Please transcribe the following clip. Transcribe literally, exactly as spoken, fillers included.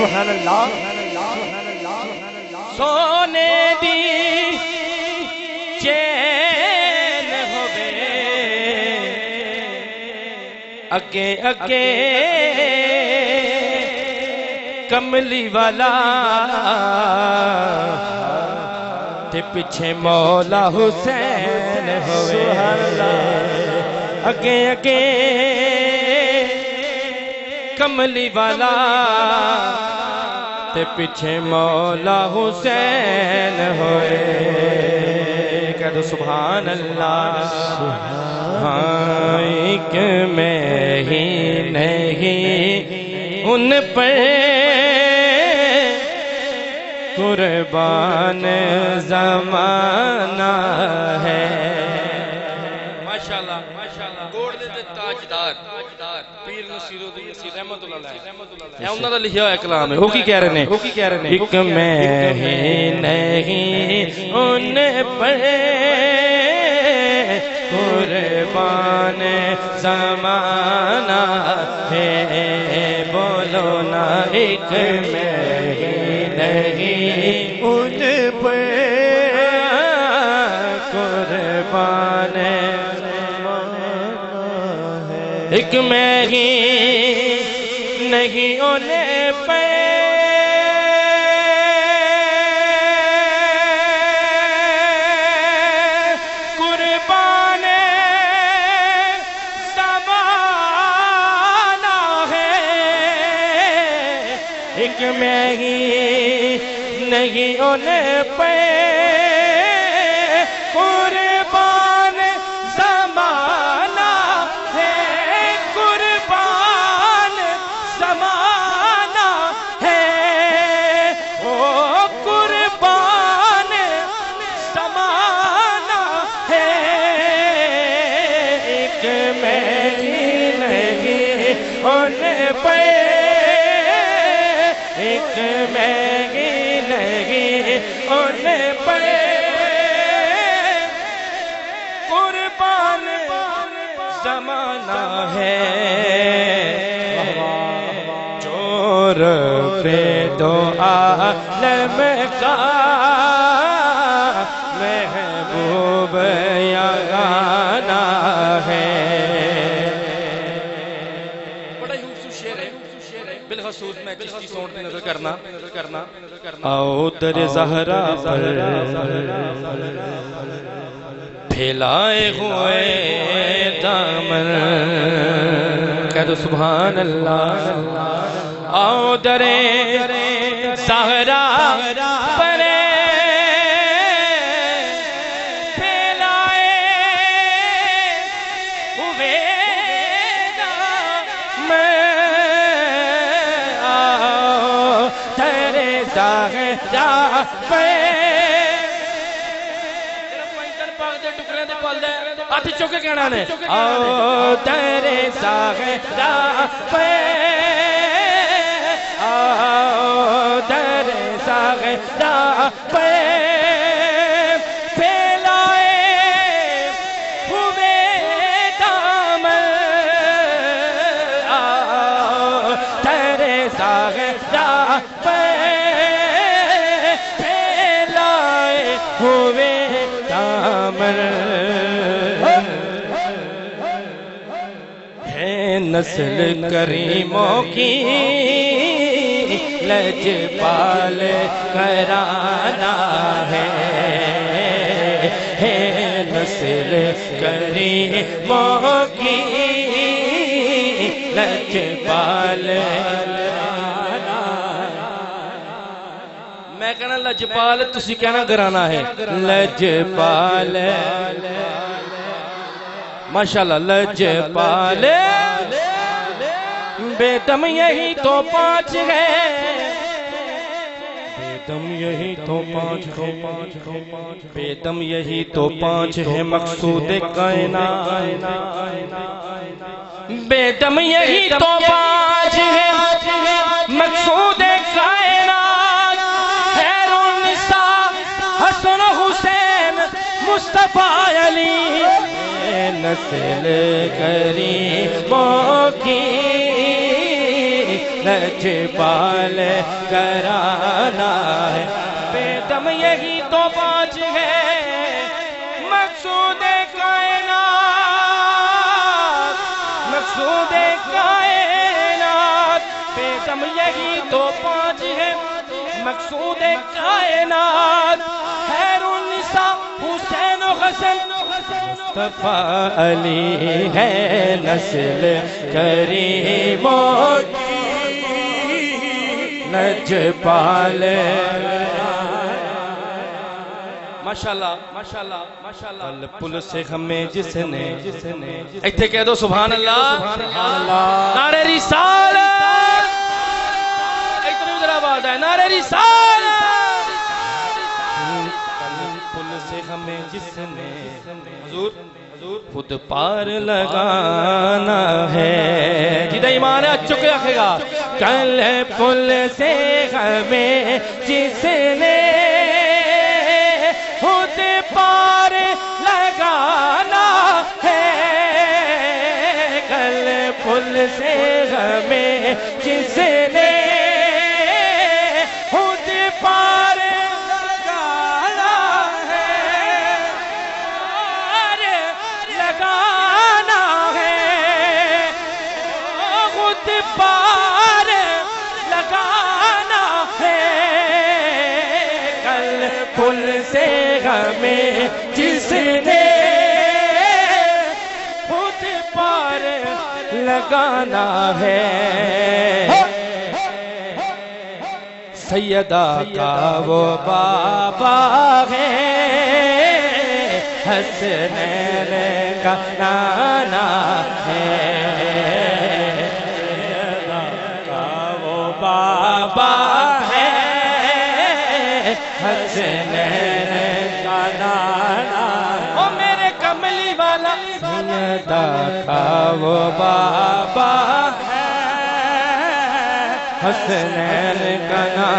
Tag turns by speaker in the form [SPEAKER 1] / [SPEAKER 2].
[SPEAKER 1] سبحان اللہ سونے دی چین ہوے اگے اگے کملی والا تے پیچھے مولا حسین ہوئے اگے اگے کملی والا تے پیچھے مولا حسین ہوئے کہہ دو سبحان اللہ ہاں ایک میں ہی نہیں ان پر قربان زمانہ ہے ماشاءاللہ گوڑ دیتے تاجدار پیر نصیر و دیسی رحمت اللہ علیہ ہے انہوں نے لکھا ہے کلام ہے وہ کی کہہ رہے ہیں ایک میں ہی نہیں ان پر قربان زمانہ ہے بولو نا ایک میں ہی نہیں ان پر قربان ایک میں ہی نہیں ان پر قربان زمانہ ہے ایک میں ہی نہیں ان پہ قربان زمانہ ہے قربان زمانہ ہے او قربان زمانہ ہے ایک میں ہی نہیں ان پہ ایک میں ان پر قربان زمانہ ہے چور پہ دو عالم کا محبوب یگانہ ہے بڑا ہی خوبصورت شعر ہے بالخصوص میں جس کی سونٹ میں نظر کرنا آؤ در زہرا پر پھیلائے ہوئے دامن کہہ دو سبحان اللہ آؤ در زہرا پر پھیلائے ہوئے ہاتھ چوکے کہنا نے آؤ تیرے ساغرہ پہ آؤ تیرے ساغرہ پہ پھیلائے ہوئے دامن آؤ تیرے ساغرہ پہ ہوئے دامن ہے نسل کریموں کی لجپال گھرانہ ہے ہے نسل کریموں کی لجپال میں کہنا لجپال تسی کہنا گھرانا ہے لجپال ماشاءاللہ لجپال بے دم یہی تو پانچ ہے بے دم یہی تو پانچ ہے بے دم یہی تو پانچ ہے مقصود کائنات بے دم یہی تو پانچ ہے مقصود کائنات خیر النساء حسن حسین مصطفیٰ علی نسل کریموں کی لجپال گھرانہ ہے بیدم یہی تو پانچ ہے مقصود کائنات مقصود کائنات بیدم یہی تو پانچ ہے مقصود کائنات خیر النساء حسین و حسن مصطفیٰ علی ہے نسل کریموں کی لجپال ماشاءاللہ ماشاءاللہ ماشاءاللہ پل سے ہمیں جس نے ایتھے کہہ دو سبحان اللہ نعرہ رسالت ایتھے ادھر آواز ہے نعرہ رسالت پل سے ہمیں جس نے حضور خود پار لگانا ہے جدہ ایمان ہے اچھو کے رکھے گا کل پل سے ہمیں جس نے خود پار لگانا ہے کل پل سے ہمیں جس نے خود پار لگانا ہے لگانا ہے خود پار لگانا ہے کل پل سے ہمیں جس نے خود پار لگانا ہے سیدہ کا وہ بابا ہے حسنین کا نانا ہے سیدہ کا وہ بابا ہے حسنین کا نانا او میرے کملی والا سیدہ کا وہ بابا ہے حسنین کا نانا